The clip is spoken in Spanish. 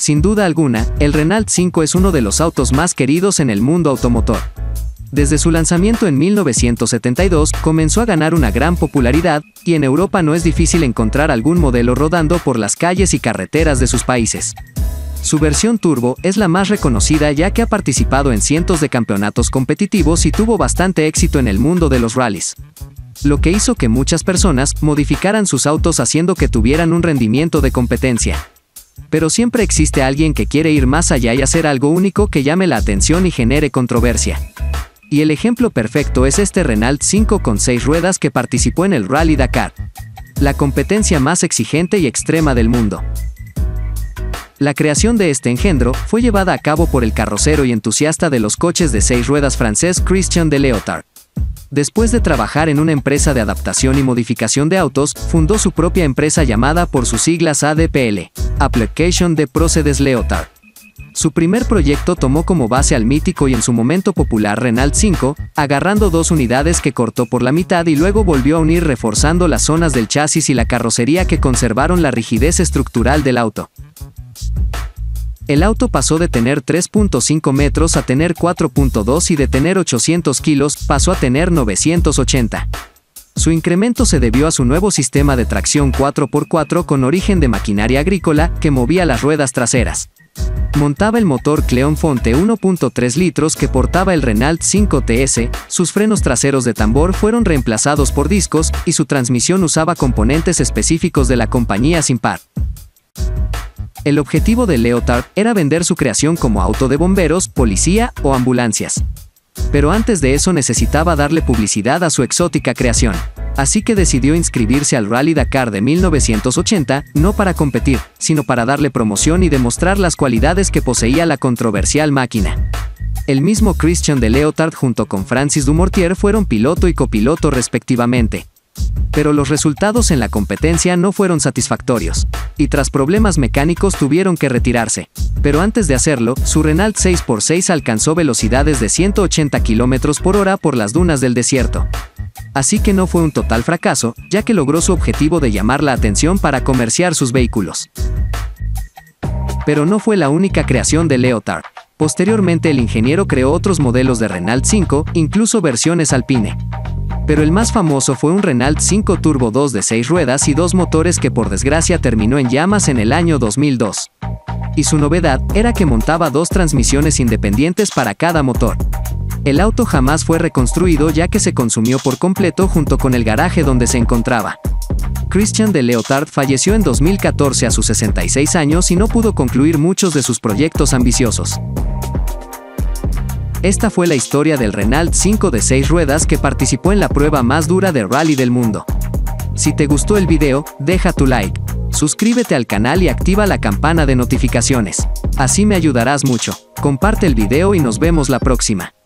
Sin duda alguna, el Renault 5 es uno de los autos más queridos en el mundo automotor. Desde su lanzamiento en 1972, comenzó a ganar una gran popularidad, y en Europa no es difícil encontrar algún modelo rodando por las calles y carreteras de sus países. Su versión turbo es la más reconocida ya que ha participado en cientos de campeonatos competitivos y tuvo bastante éxito en el mundo de los rallies. Lo que hizo que muchas personas modificaran sus autos haciendo que tuvieran un rendimiento de competencia. Pero siempre existe alguien que quiere ir más allá y hacer algo único que llame la atención y genere controversia. Y el ejemplo perfecto es este Renault 5 con 6 ruedas que participó en el Rally Dakar, la competencia más exigente y extrema del mundo. La creación de este engendro fue llevada a cabo por el carrocero y entusiasta de los coches de 6 ruedas francés Christian de Léotard. Después de trabajar en una empresa de adaptación y modificación de autos, fundó su propia empresa llamada por sus siglas ADPL, Application de Procédés Léotard. Su primer proyecto tomó como base al mítico y en su momento popular Renault 5, agarrando 2 unidades que cortó por la mitad y luego volvió a unir reforzando las zonas del chasis y la carrocería que conservaron la rigidez estructural del auto. El auto pasó de tener 3.5 metros a tener 4.2 y de tener 800 kilos pasó a tener 980. Su incremento se debió a su nuevo sistema de tracción 4x4 con origen de maquinaria agrícola que movía las ruedas traseras. Montaba el motor Cleonfonte 1.3 litros que portaba el Renault 5 TS, sus frenos traseros de tambor fueron reemplazados por discos y su transmisión usaba componentes específicos de la compañía Simpar. El objetivo de Léotard era vender su creación como auto de bomberos, policía o ambulancias. Pero antes de eso necesitaba darle publicidad a su exótica creación. Así que decidió inscribirse al Rally Dakar de 1980, no para competir, sino para darle promoción y demostrar las cualidades que poseía la controversial máquina. El mismo Christian de Léotard junto con Francis Dumortier fueron piloto y copiloto respectivamente. Pero los resultados en la competencia no fueron satisfactorios, y tras problemas mecánicos tuvieron que retirarse. Pero antes de hacerlo, su Renault 6x6 alcanzó velocidades de 180 km por hora por las dunas del desierto. Así que no fue un total fracaso, ya que logró su objetivo de llamar la atención para comerciar sus vehículos. Pero no fue la única creación de Léotard. Posteriormente el ingeniero creó otros modelos de Renault 5, incluso versiones Alpine. Pero el más famoso fue un Renault 5 Turbo 2 de 6 ruedas y 2 motores que por desgracia terminó en llamas en el año 2002. Y su novedad era que montaba 2 transmisiones independientes para cada motor. El auto jamás fue reconstruido ya que se consumió por completo junto con el garaje donde se encontraba. Christian de Léotard falleció en 2014 a sus 66 años y no pudo concluir muchos de sus proyectos ambiciosos. Esta fue la historia del Renault 5 de 6 ruedas que participó en la prueba más dura de rally del mundo. Si te gustó el video, deja tu like, suscríbete al canal y activa la campana de notificaciones. Así me ayudarás mucho. Comparte el video y nos vemos la próxima.